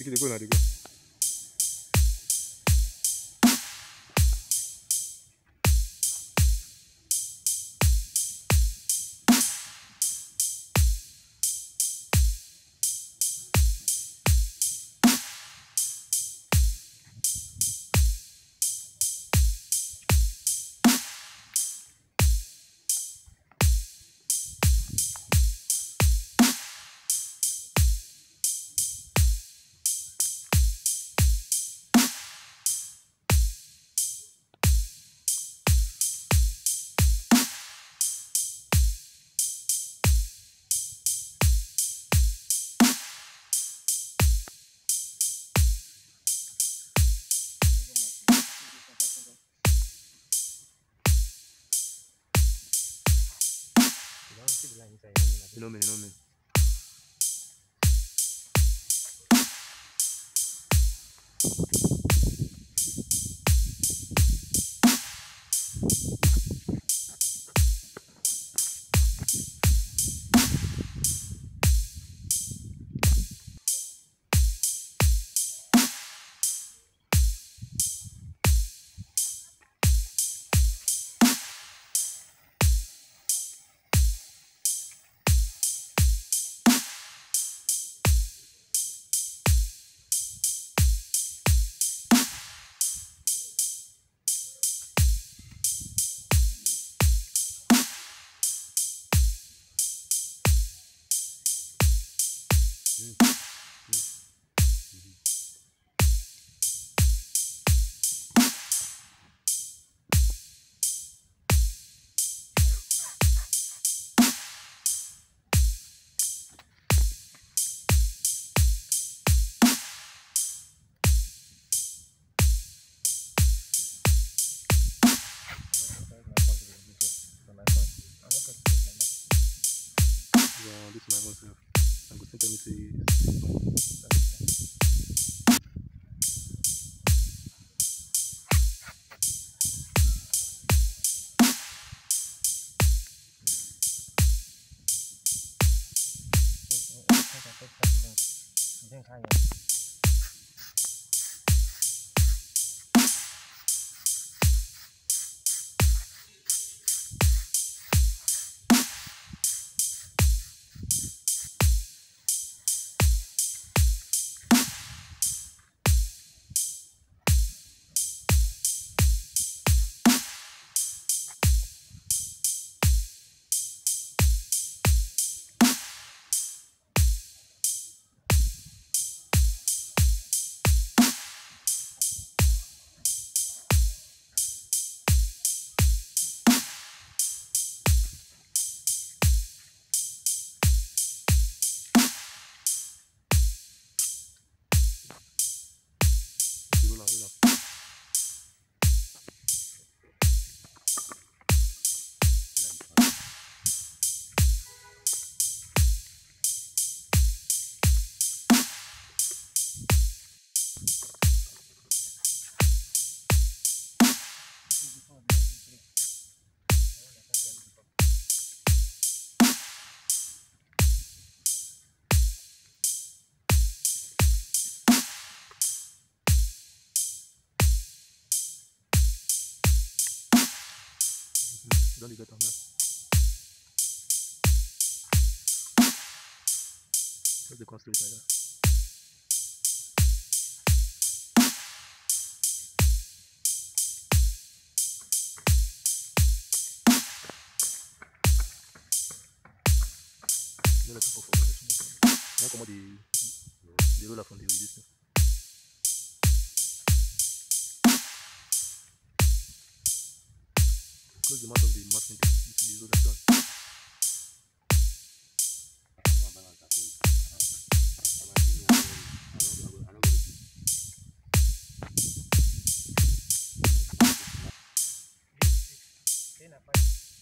Make it go now, they go. No man. This is my own self. I'm going to tell me say roll out. Don't you get on now? Let the constraint like that. Don't let that pop up. Now come out the roller from the resistance. Close the mouth of the masking tape. You see the roller done. Then I find